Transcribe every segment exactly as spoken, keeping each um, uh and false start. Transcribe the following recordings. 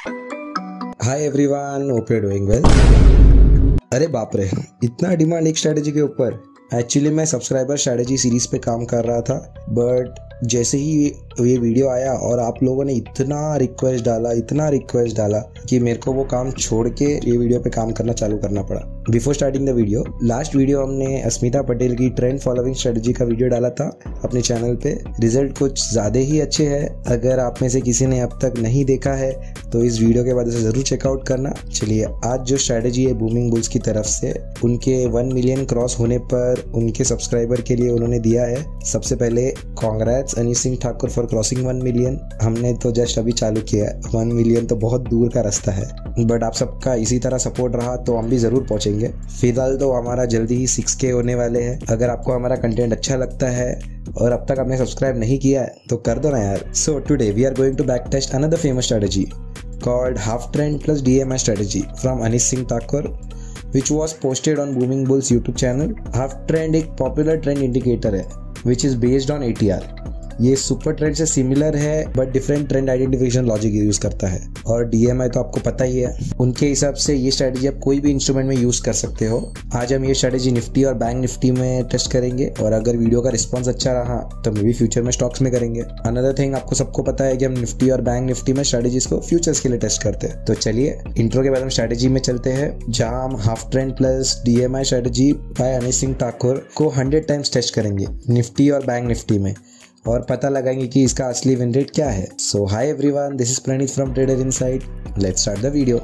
Hi everyone, hope you doing well. अरे बाप रे, इतना डिमांड एक स्ट्रेटजी के ऊपर। एक्चुअली मैं सब्सक्राइबर स्ट्रेटजी सीरीज पे काम कर रहा था, बट जैसे ही ये वीडियो आया और आप लोगों ने इतना रिक्वेस्ट डाला इतना रिक्वेस्ट डाला कि मेरे को वो काम छोड़ के ये वीडियो पे काम करना चालू करना पड़ा। Before starting the video, last video हमने अस्मिता पटेल की ट्रेंड फॉलोइंग स्ट्रेटजी का वीडियो डाला था अपने चैनल पे। रिजल्ट कुछ ज़्यादा ही अच्छे हैं। अगर आप में से किसी ने अब तक नहीं देखा है तो इस वीडियो के बाद उसे ज़रूर चेकआउट करना। चलिए, आज जो स्ट्रेटजी है बूमिंग बुल्स की तरफ से, उनके वन मिलियन क्रॉस होने पर उनके सब्सक्राइबर के लिए उन्होंने दिया है। सबसे पहले congrats Anish Singh Thakur for crossing one million. हमने तो जस्ट अभी चालू किया है, वन मिलियन तो बहुत दूर का रास्ता है, बट आप सबका इसी तरह सपोर्ट रहा तो हम भी ज़रूर पहुंचेंगे। फिलहाल तो हमारा जल्दी ही सिक्स के होने वाले हैं। अगर आपको हमारा कंटेंट अच्छा लगता है और अब तक आपने सब्सक्राइब नहीं किया है तो कर दो ना यार। So today we are going to back test another famous strategy called half trend plus D M I strategy from Anish Singh Thakur, which was posted on Booming Bulls YouTube channel. Half trend एक popular trend indicator है which is based on A T R. ये super trend से similar है but different trend identification logic use करता है। और D M I तो आपको पता ही है, उनके हिसाब से ये स्ट्रेटजी आप कोई भी इंस्ट्रूमेंट में यूज कर सकते हो। आज हम ये स्ट्रेटजी निफ्टी और बैंक निफ्टी में टेस्ट करेंगे और अगर वीडियो का रिस्पॉन्स अच्छा रहा तो मे भी फ्यूचर में स्टॉक्स में करेंगे। अनदर थिंग, आपको सबको पता है कि हम निफ्टी और बैंक निफ्टी में स्ट्रेटजीज को फ्यूचर्स के लिए टेस्ट करते हैं। तो चलिए, इंट्रो के बाद हम स्ट्रेटजी में चलते हैं, जहां हम half trend plus D M I strategy by Anish Singh Thakur को हंड्रेड टाइम्स टेस्ट करेंगे निफ्टी और बैंक निफ्टी में, और पता लगाएंगे कि इसका असली विन रेट क्या है। So hi everyone, this is Praneet from Trader Inside. Let's start the video.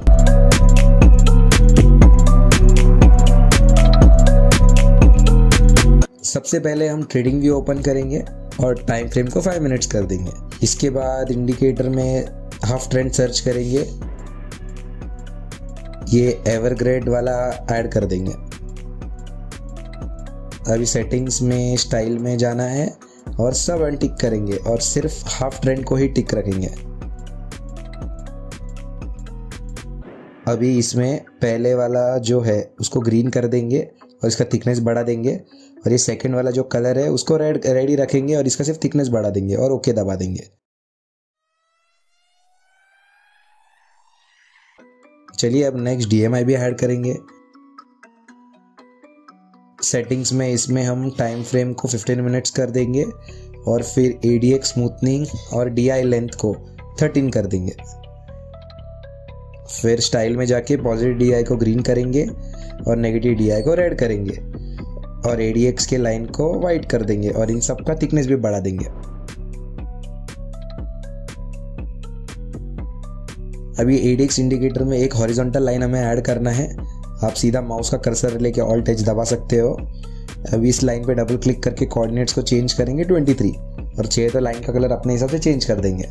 सबसे पहले हम ट्रेडिंग व्यू ओपन करेंगे और टाइम फ्रेम को फाइव मिनट्स कर देंगे। इसके बाद इंडिकेटर में हाफ ट्रेंड सर्च करेंगे, ये एवरग्रेड वाला ऐड कर देंगे। अभी सेटिंग्स में स्टाइल में जाना है और सब अनटिक करेंगे और सिर्फ हाफ ट्रेंड को ही टिक रखेंगे। अभी इसमें पहले वाला जो है उसको ग्रीन कर देंगे और इसका थिकनेस बढ़ा देंगे, और ये सेकंड वाला जो कलर है उसको रेड रेडी रखेंगे और इसका सिर्फ थिकनेस बढ़ा देंगे और ओके दबा देंगे। चलिए, अब नेक्स्ट D M I भी ऐड करेंगे। सेटिंग्स में इसमें हम टाइम फ्रेम को फिफ्टीन मिनट्स कर देंगे और फिर A D X स्मूथनिंग और D I लेंथ को थर्टीन कर देंगे। फिर स्टाइल में जाके पॉजिटिव D I को ग्रीन करेंगे और नेगेटिव D I को रेड करेंगे और A D X के लाइन को वाइट कर देंगे और इन सब का थिकनेस भी बढ़ा देंगे। अभी A D X इंडिकेटर में एक हॉरिजॉन्टल लाइन हमें ऐड करना है। आप सीधा माउस का कर्सर लेके ऑल्ट एच दबा सकते हो। अभी इस लाइन पे डबल क्लिक करके कोऑर्डिनेट्स को चेंज करेंगे ट्वेंटी थ्री, और चाहिए तो लाइन का कलर अपने हिसाब से चेंज कर देंगे।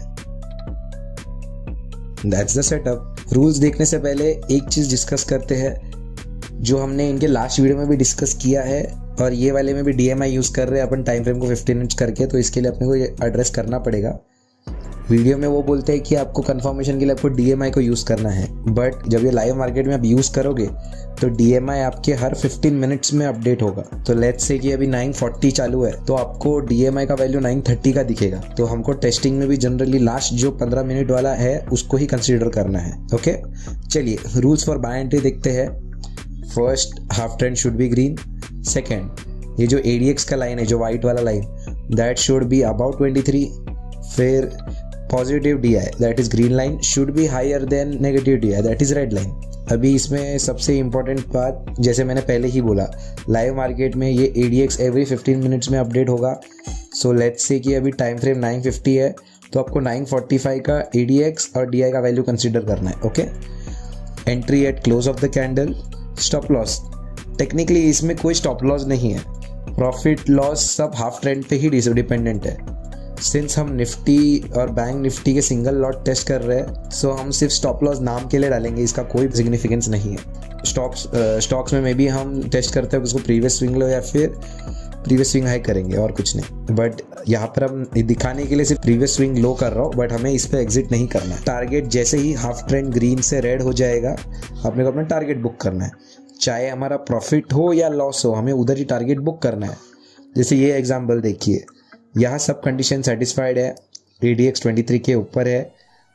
That's the setup. रूल्स देखने से पहले एक चीज डिस्कस करते हैं जो हमने इनके लास्ट वीडियो में भी डिस्कस किया है, और ये वाले में भी D M I यूज कर रहे हैं अपन टाइम फ्रेम को फिफ्टीन मिनट्स करके, तो इसके लिए अपने को ये एड्रेस करना पड़ेगा। वीडियो में वो बोलते हैं कि आपको कंफर्मेशन के लिए आपको D M I को यूज़ करना है, बट जब ये लाइव मार्केट में आप यूज़ करोगे तो D M I आपके हर फिफ्टीन मिनट्स में अपडेट होगा। तो लेट्स से कि अभी नाइन फोर्टी चालू है तो आपको D M I का वैल्यू नाइन थर्टी का दिखेगा। तो हमको टेस्टिंग में भी जनरली लास्ट जो पंद्रह मिनट वाला है उसको ही कंसीडर करना है। ओके, चलिए रूल्स फॉर बाय एंट्री देखते हैं। First, half trend should be green. Second, ये जो A D X का लाइन है, जो व्हाइट वाला line, that should be about twenty three. फिर positive D I that is green line should be higher than negative D I that is red line. अभी इसमें सबसे इंपॉर्टेंट बात, जैसे मैंने पहले ही बोला, लाइव मार्केट में ये A D X every fifteen minutes में अपडेट होगा। सो लेट्स से कि अभी टाइम फ्रेम नाइन फिफ्टी है तो आपको नाइन फोर्टी फाइव का A D X और D I का वैल्यू कंसीडर करना है। Okay, entry at close of the candle. Stop loss, technically इसमें कोई स्टॉप लॉस नहीं है, प्रॉफिट लॉस सब हाफ ट्रेंड पे ही डिपेंडेंट है। सिंस हम निफ्टी और बैंक निफ्टी के सिंगल लॉट टेस्ट कर रहे हैं, सो हम सिर्फ स्टॉप लॉस नाम के लिए डालेंगे, इसका कोई सिग्निफिकेंस नहीं है। स्टॉक्स स्टॉक्स में मे भी हम टेस्ट करते हैं उसको प्रीवियस स्विंग लो या फिर प्रीवियस स्विंग हाई करेंगे और कुछ नहीं, बट यहाँ पर हम दिखाने के लिए सिर्फ प्रीवियस स्विंग लो कर रहा हूँ, बट हमें इस पर एग्जिट नहीं करना है। टारगेट जैसे ही हाफ ट्रेंड ग्रीन से रेड हो जाएगा अपने को अपना टारगेट बुक करना है, चाहे हमारा प्रॉफिट हो या लॉस हो, हमें उधर ही टारगेट बुक करना है। जैसे ये एग्जाम्पल देखिए, यहाँ सब कंडीशन सेटिस्फाइड है, A D X twenty three के ऊपर है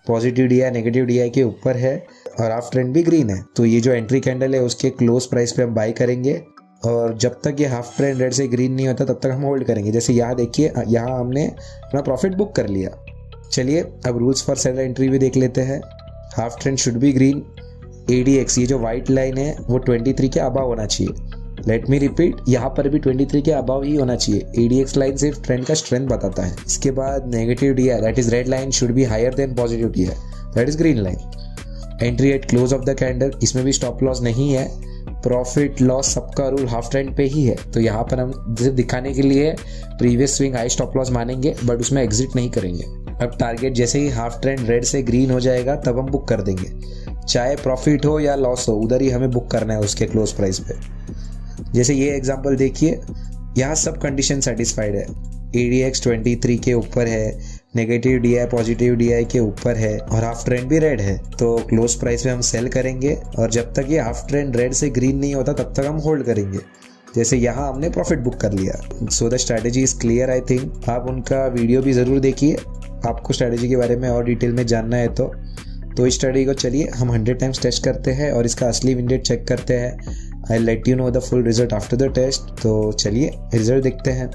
positive D I negative D I के ऊपर है और हाफ ट्रेंड भी ग्रीन है। तो ये जो एंट्री कैंडल है उसके क्लोज प्राइस पे हम बाई करेंगे और जब तक ये हाफ ट्रेंड रेड से ग्रीन नहीं होता तब तक हम होल्ड करेंगे। जैसे यहाँ देखिए, यहाँ हमने अपना प्रॉफिट बुक कर लिया। चलिए अब रूल्स फॉर सेलर एंट्री भी देख लेते हैं। Half trend should be green, A D X ये जो व्हाइट लाइन है वो तेईस के अबव होना चाहिए। लेट मी रिपीट, यहाँ पर भी तेईस के अबव ही होना चाहिए। ए डी एक्स लाइन सिर्फ ट्रेंड का स्ट्रेंथ बताता है। इसके बाद negative D I that is red line should be higher than positive D I that is green line. Entry at close of the candle, इसमें भी स्टॉप लॉस नहीं है। प्रॉफिट लॉस सबका रूल हाफ ट्रेंड पे ही है। तो यहाँ पर हम सिर्फ दिखाने के लिए previous swing high stop loss मानेंगे बट उसमें एग्जिट नहीं करेंगे। अब टारगेट जैसे ही हाफ ट्रेंड रेड से ग्रीन हो जाएगा तब हम बुक कर देंगे, चाहे प्रॉफिट हो या लॉस हो, उधर ही हमें बुक करना है उसके क्लोज प्राइस पे। जैसे ये एग्जांपल देखिए, यहाँ सब कंडीशन सेटिस्फाइड है। ए डी एक्स तेईस के ऊपर है, negative D I positive D I के ऊपर है और हाफ ट्रेंड भी रेड है। तो क्लोज प्राइस पे हम सेल करेंगे और जब तक ये हाफ ट्रेंड रेड से ग्रीन नहीं होता तब तक हम होल्ड करेंगे। जैसे यहाँ हमने प्रॉफिट बुक कर लिया। So the strategy is clear I think. आप उनका वीडियो भी ज़रूर देखिए, आपको स्ट्रैटेजी के बारे में और डिटेल में जानना है तो तो इस स्टडी को चलिए हम हंड्रेड टाइम्स टेस्ट करते हैं और इसका असली विन रेट चेक करते हैं। I let you know the full result after the test. तो चलिए रिजल्ट देखते हैं।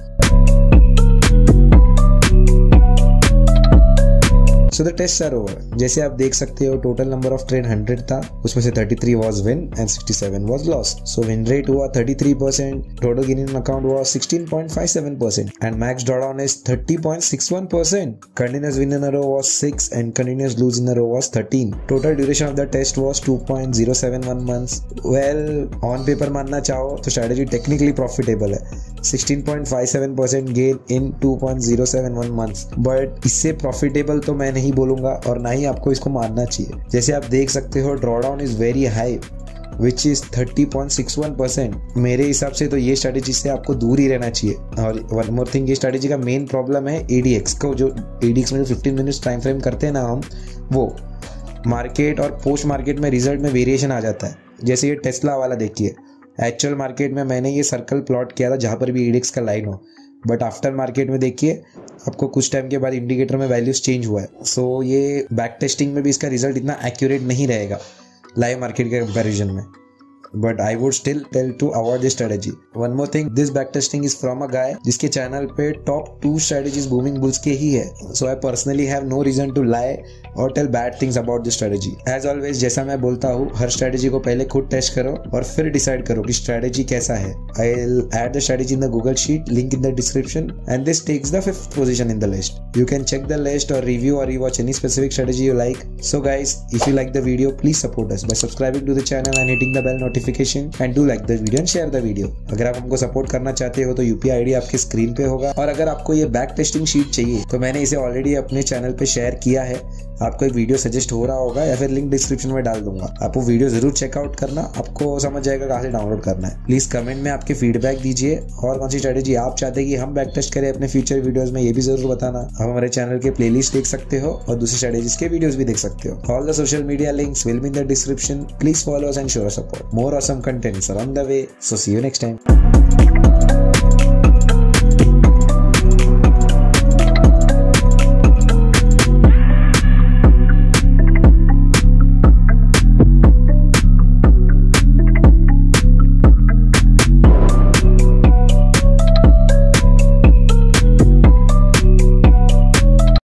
So the test are over. जैसे आप देख सकते हो total number of trade hundred था, उसमें से तैंतीस वाज विन एंड सड़सठ was loss. So win rate हुआ तैंतीस percent, total gain in account हुआ सोलह पॉइंट पाँच सात percent and max drawdown is तीस point six one percent. Continuous win in a row was six and continuous lose in a row was thirteen. Total duration of the test was two point zero seven one months. Well on paper मानना चाहो तो strategy technically profitable है, सोलह point पाँच सात percent gain in two point zero seven one months. But इससे profitable तो मैं नहीं बोलूंगा और ना ही आपको इसको मानना चाहिए। जैसे आप देख सकते हो drawdown is very high which is thirty point six one percent. मेरे हिसाब से तो ये स्ट्रेटेजी से आपको दूर ही रहना चाहिए। और वन मोर थिंग, ये स्ट्रेटेजी का मेन प्रॉब्लम है ए डी एक्स को। जो ए डी एक्स में जो फिफ्टीन मिनट्स टाइम फ्रेम करते हैं ना हम, वो मार्केट और पोस्ट मार्केट में रिजल्ट में वेरिएशन आ जाता है। जैसे ये टेस्ला वाला देखिए, एक्चुअल मार्केट में मैंने ये सर्कल प्लॉट किया था जहाँ पर भी ए डी एक्स का लाइन हो, बट आफ्टर मार्केट में देखिए आपको कुछ टाइम के बाद इंडिकेटर में वैल्यूज चेंज हुआ है। सो so, ये बैक टेस्टिंग में भी इसका रिजल्ट इतना एक्यूरेट नहीं रहेगा लाइव मार्केट के कंपैरिजन में। But I would still tell to avoid this strategy. One more thing, this back testing is from a guy जिसके चैनल पे top two strategies Booming Bulls के ही है। So I personally have no reason to lie और tell bad things about this strategy. As always जैसा मैं बोलता हूँ, हर स्ट्रेटेजी को पहले खुद टेस्ट करो और फिर डिसाइड करो कि स्ट्रेटेजी कैसा है। I will add the strategy in the Google sheet, link in the description and this takes the fifth position in the list. You can check the list or review or rewatch any specific strategy you like. So guys, if you like the video, please support us by subscribing to the channel and hitting the bell notification and do like the video and share the video. अगर आप हमको support करना चाहते हो तो UPI ID आपके screen पे होगा। और अगर आपको ये बैक टेस्टिंग शीट चाहिए तो मैंने इसे ऑलरेडी अपने चैनल पे शेयर किया है। आपको एक वीडियो सजेस्ट हो रहा होगा या फिर लिंक डिस्क्रिप्शन में डाल दूंगा। आप वो वीडियो जरूर चेकआउट करना, आपको समझ जाएगा कहाँ से डाउनलोड करना है। प्लीज कमेंट में आपके फीडबैक दीजिए और कौन सी स्ट्रेटेजी आप चाहते हैं कि हम बैक टेस्ट करें अपने फ्यूचर वीडियोस में, ये भी जरूर बताना। आप हमारे चैनल के प्लेलिस्ट देख सकते हो और दूसरी स्ट्रेटेजीज के वीडियोस भी देख सकते हो। All the social media links will be in the description. Please follow us and show us support. More awesome contents are on the way, so see you next time.